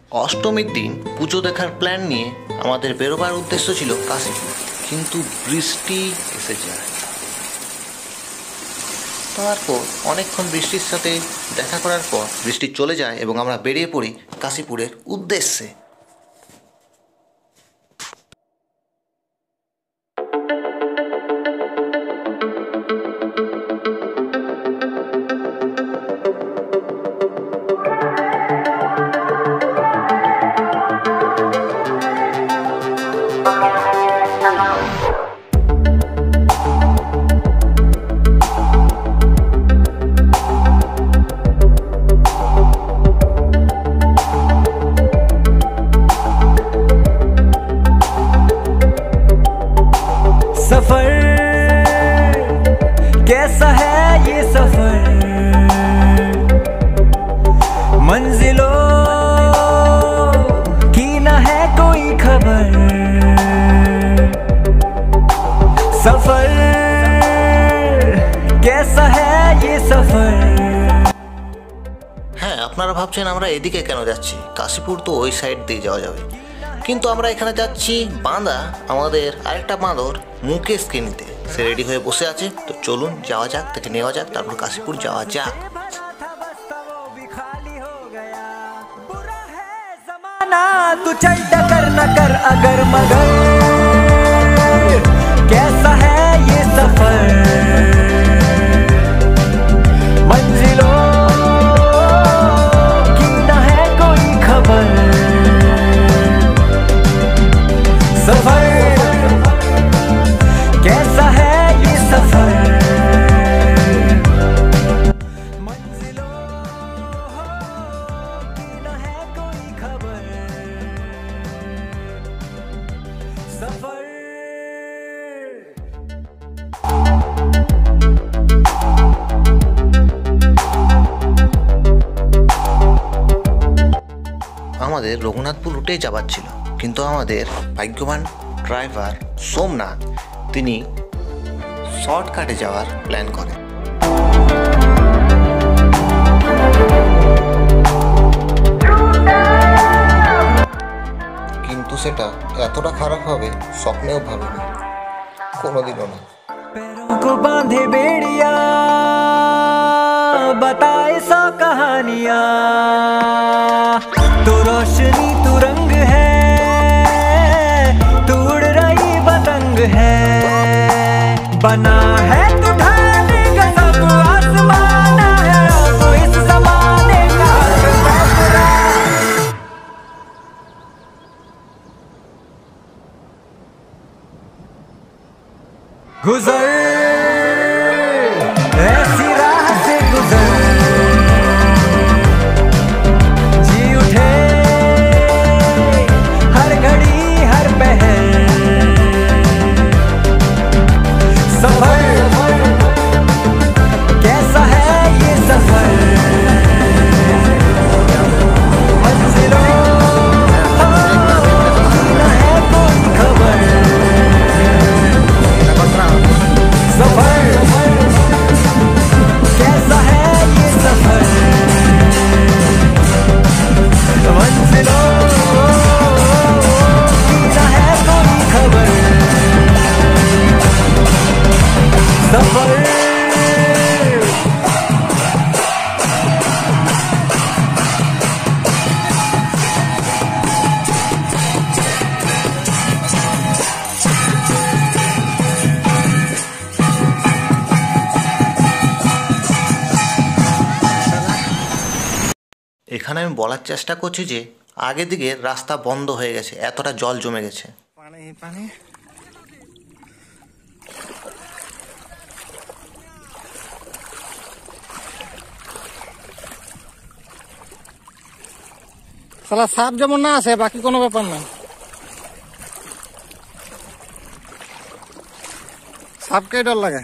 অষ্টমীর দিন পুজো দেখার প্ল্যান নিয়ে আমাদের বেরোবার উদ্দেশ্য ছিল কাশীপুর, কিন্তু বৃষ্টি এসে যায়। তারপর অনেকক্ষণ বৃষ্টির সাথে দেখা করার পর বৃষ্টি চলে যায় এবং আমরা বেরিয়ে পড়ি কাশীপুরের উদ্দেশ্যে। सफर कैसा है ये सफर, मंजिलों की न है कोई खबर। सफर कैसा है ये सफर। হ্যাঁ, আপনারা ভাবছেন আমরা এদিকে কেন যাচ্ছি, কাশীপুর তো ওই সাইড দিয়ে যাওয়া যাবে, কিন্তু আমরা এখানে যাচ্ছি বাঁদা আমাদের আরেকটা বাঁদর মুকেশকে নিতে। সে রেডি হয়ে বসে আছে, তো চলুন যাওয়া যাক, তাকে নেওয়া যাক, তারপর কাশীপুর যাওয়া যাক। तू चल डकर न कर अगर मगर, कैसा है ये सफर, मंजिलों की न है कोई खबर। सफर कैसा है ये सफर, मंजिलों की न है कोई खबर। सफर আমাদের রঘুনাথপুর রুটে যাবার ছিল, কিন্তু আমাদের ভাগ্যবান ড্রাইভার সোমনাথ তিনি শর্টকাটে যাওয়ার প্ল্যান করেন। কিন্তু সেটা এতটা খারাপ হবে স্বপ্নেও ভাবিনি, কোনোদিনও না। पैरों को बांधे बेड़िया, बताए सौ कहानियां, तू रोशनी तू रंग है, तू उड़ रही पतंग है, बना है तू ढाने का सब आसमान है, तू इस ज़माने का फैसला। गुजर ऐसी राह से गुजर, जी उठे हर घड़ी हर पहर। सफर कैसा है ये सफर, मंजिलों की न है कोई खबर। सफर कैसा है ये सफर, मंजिलों की न है कोई खबर। सफर এখানে আমি বলার চেষ্টা করছি যে আগে দিকে রাস্তা বন্ধ হয়ে গেছে, এতটা জল জমে গেছে। পানি পানি শালা সাপ যেমন না আসে বাকি কোনো ব্যাপার না, সাপকে ডর লাগে।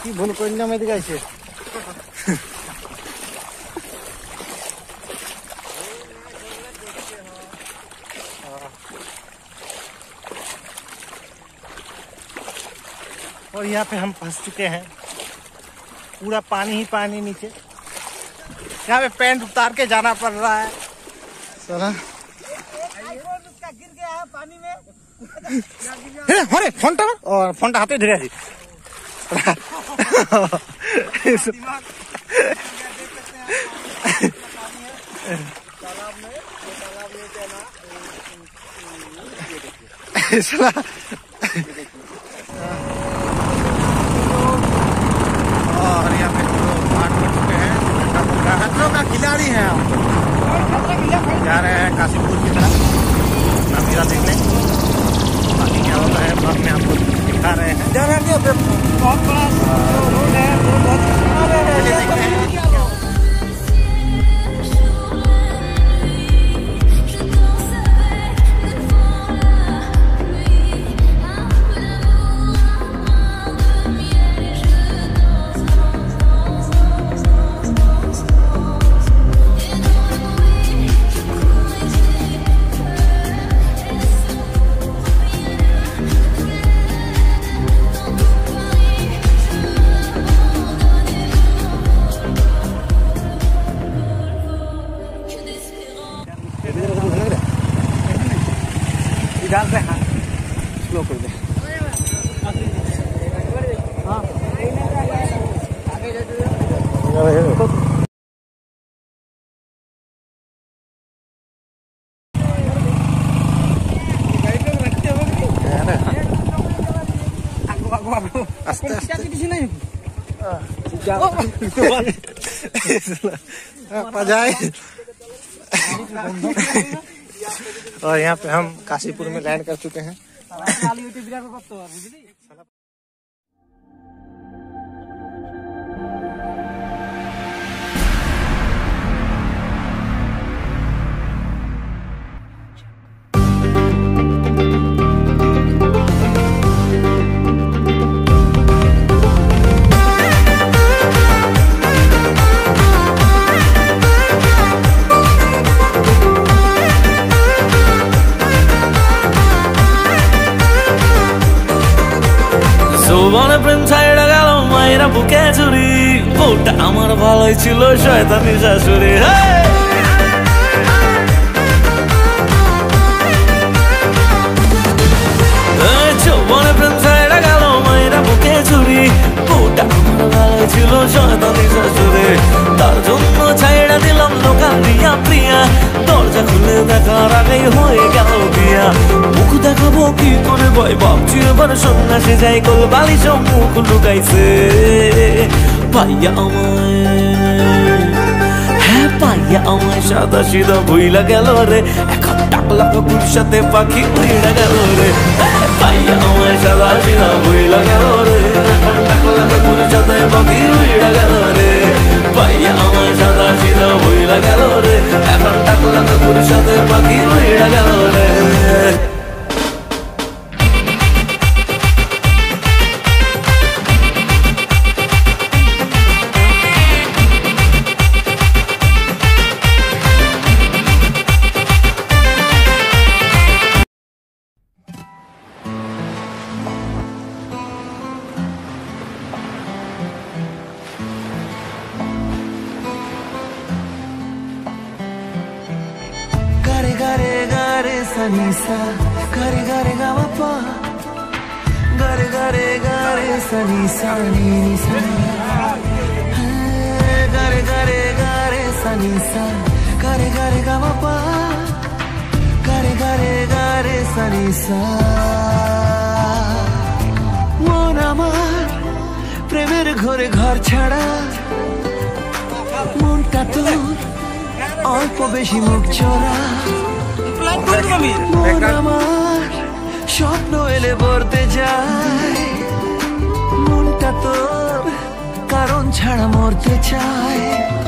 কি ভুল করলাম এদিকে আইছে और यहाँ पे हम फंस चुके हैं पूरा पानी ही पानी नीचे यहाँ पे पैंट उतार के जाना पड़ रहा है चला गिर गया है पानी में फोन हाथे धीरे और यहाँ पे बात कर चुके हैं खतरों का खिलाड़ी है हम जा रहे हैं काशीपुर की तरफ अपना मेला देखने बाकी क्या होता है बाद में आपको दिखा रहे हैं बहुत बड़ा रोड है इधर से हाँ स्लो कर दे आस्ते आस्ते जाए और यहाँ पे हम काशीपुर में लैंड कर चुके हैं প্রেম ছাইড়া গেল মায়েরা বুকে চুরি বউটা আমার ভালোই ছিল শয়তানি শাশুড়ি যৌবনে প্রেম ছাইড়া গেল মায়েরা বুকে চুরি বউটা আমার ভালোই ছিল শয়তানি শাশুড়ি তার জন্য ছাইড়া দিলাম লোকাল দিয়া প্রিয়া দরজা খুলে দেখার আগেই হয়ে গেল বিয়া মুখ দেখাবো কি করে ভয় ভাবছি এবার সন্ন্যাসে যাই কল বালিশ মুখ লুকাইছে পাইয়া আমায় হ্যাঁ পাইয়া আমায় সাদা সিধা ভুইলা গেল রে এখন টাকলা কুকুর সাথে পাখি উড়ে গেল রে পাইয়া আমায় সাদা সিধা ভুইলা গেল রে এখন টাকলা কুকুর সাথে পাখি উড়ে গেল রে পাইয়া আমায় সাদা সিধা ভুইলা গেল রে এখন টাকলা কুকুর সাথে পাখি উড়ে গেল রে Sanisa, gare gare gama pa, gare gare gare sanisa ni sa, gare gare gare sanisa, gare gare gama pa, gare gare gare sanisa. Mon amar, premer ghore ghar chhada, monta tor, অল্প বেশি মুখ চোরা মন আমার স্বপ্ন এলে ভরতে যায় মনটা তোর কারণ ছাড়া মরতে চায়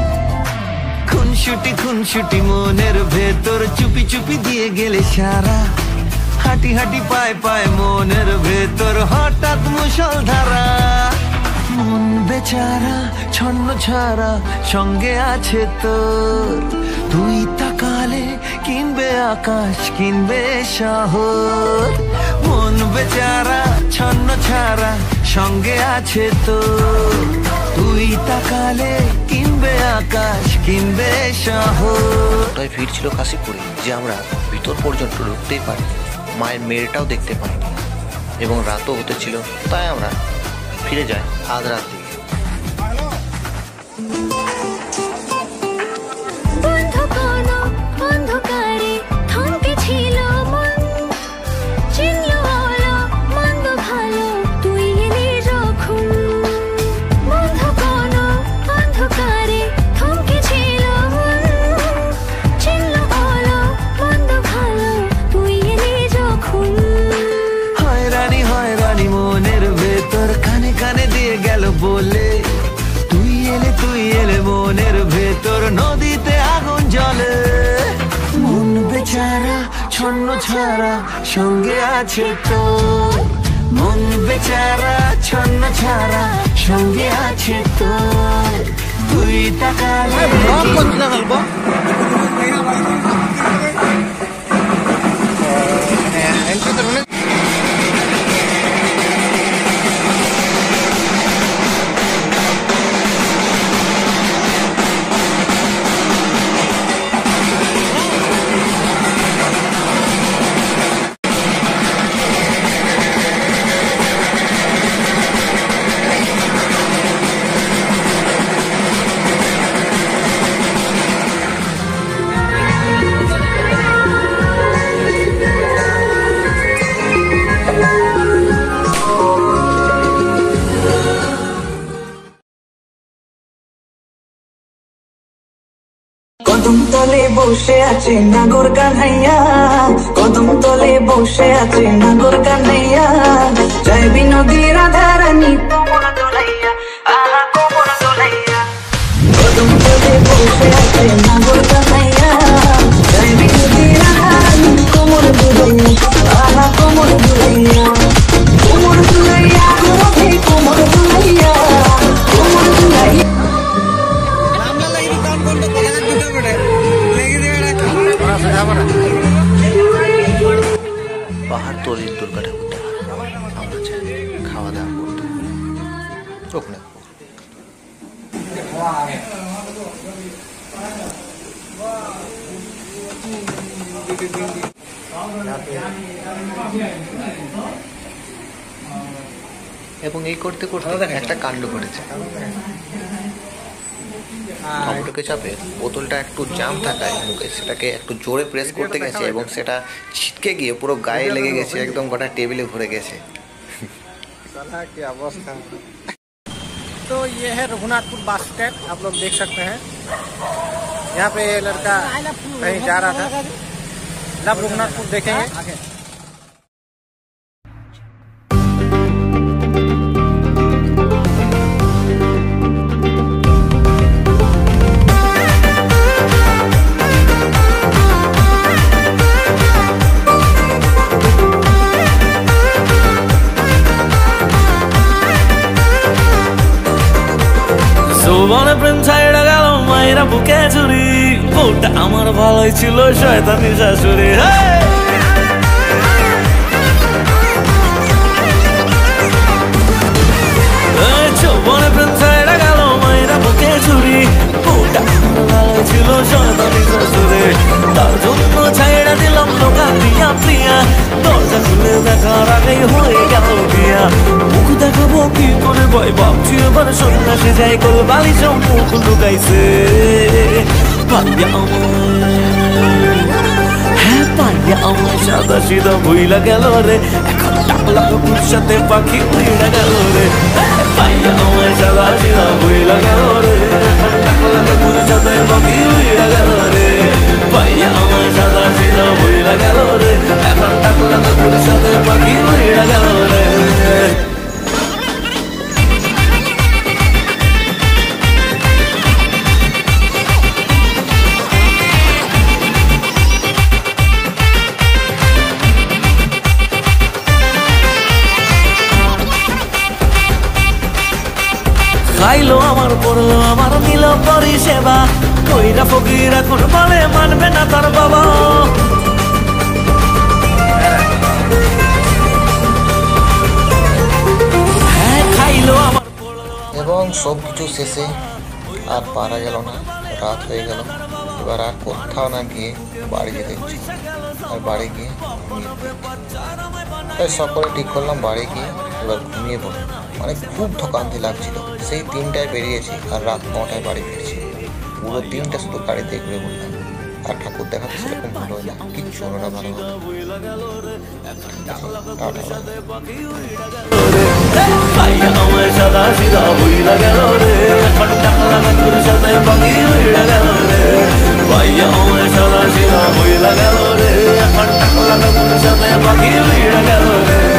খুনসুটি মনের ভেতর চুপি চুপি দিয়ে গেলে সারা হাঁটি পায় পায় মনের ভেতর হঠাৎ মুষলধারা মন বেচারা ছন্ন ছাড়া সঙ্গে আছে তোর, তুই তাকালে কিনবে আকাশ কিনবে শহর। মন বেচারা ছন্ন ছাড়া সঙ্গে আছে তোর, তুই তাকালে কিনবে আকাশ কিনবে শহর। ওটাই ভিড় ছিল কাশীপুরে যে আমরা ভিতর পর্যন্ত ঢুকতেই পারি, মায়ের মেয়েটাও দেখতে পাইনি এবং রাতও হতে ছিল, তাই আমরা ফিরে যাই আধ রাত দিকে। বলে তুই এলে মনের ভেতর নদীতে আগুন জ্বলে। মন বেচারা ছন্ন ছাড়া সঙ্গে আছে তোর, মন বেচারা ছন্ন ছাড়া সঙ্গে আছে তোর, তুই তাকালে কদম তলে বসে আছে নাগর কানাইয়া, কদম তলে বসে আছে নাগর কানাইয়া, জয় বিনোদী রাধা রানী কোমর দোলাইয়া, আহা কোমর দোলাইয়া। কদম তলে বসে আছে নাগর কানাইয়া, জয় বিনোদী রাধা রানী কোমর দোলাইয়া, আহা কোমর দোলাইয়া, কোমর দোলাইয়া কোমর দোলাইয়া, কোমর দোলাইয়া। পাহাড় তলির দুর্গা ঠাকুর দেখা, আমরা চাই খাওয়া দাওয়া করতে ওখানে। এবং এই করতে করতে একটা কাণ্ড ঘটেছে। টমেটোকে চাপে বোতলটা একটু জাম থাকায় মুকেশ সেটাকে একটু জোরে প্রেস করতে গেছে এবং সেটা ছিটকে গিয়ে পুরো গায়ে লেগে গেছে, একদম গোটা টেবিলে ভরে গেছে। तो ये है रघुनाथपुर बस स्टैंड, आप लोग देख सकते हैं। यहाँ पे लड़का कहीं जा रहा था, अब रघुनाथपुर देखेंगे। যৌবনে প্রেম ছাইড়া গেল মায়েরা বুকে চুরি, বউটা আমার ভালোই ছিল শয়তানি শাশুড়ি। যৌবনে প্রেম ছাইড়া গেল মায়েরা বুকে চুরি, বউটা আমার ভালোই ছিল শয়তানি শাশুড়ি। তার জন্য ছাইড়া দিলাম লোকাল প্রিয়া প্রিয়া, দরজা খুলে দেখার আগেই হয়ে গেল বিয়া। মুখ দেখাবো কি করে ভয় ভাবছি এবার সন্ন্যাসে যাই কল বালিশ মুখ লুকাইছে। পাইয়া হ্যাঁ পাইয়া আমার সাদা সিধা ভুইলা গেল রে, এখন টাকলা কুকুর সাথে পাখি উড়া গেল রে। পাইয়া আমার সাদা সিধা ভুইলা গেল রে, এখন টাকলা কুকুর সাথে পাখি উড়া গেল রে। পাইয়া আমার সাদা সিধা ভুইলা গেল রে, এখন টাকলা কুকুর সাথে পাখি উড়া গেল রে। খাইলো আমার পড়লো আমার নিল পরিষেবা কইরা ফকির এখন বলে মানবে না তার বাবা হ্যাঁ খাইলো আমার এবং সব কিছু শেষে আর পারা গেল না, রাত হয়ে গেল। এবার আর কোথাও না গিয়ে বাড়ি যেতে ইচ্ছে আর বাড়ি গিয়ে ঘুমিয়ে পড়েছি। তাই সকলে ঠিক করলাম বাড়ি গিয়ে এবার ঘুমিয়ে পড়ি। মানে খুব থকান্তি লাগছিল। সেই 3টায় বেরিয়েছি আর রাত 9টায় বাড়ি ফিরছি। পুরো দিনটা শুধু গাড়িতে ঘুরে বললাম। আর ঠাকুর দেখাতে সেরকম ভালো হয় না, কিচ্ছু হলো না ভালো হতো। টাটা আমার সাদা সিধা বইলা গেল রে এখন টাকা লাগা তোর সাথে বাকি হইয়া গেল রে ভাইয়া আমার সাদা সিধা বইলা গেল রে এখন টাকা লাগা তোর সাথে বাকি হইয়া গেল রে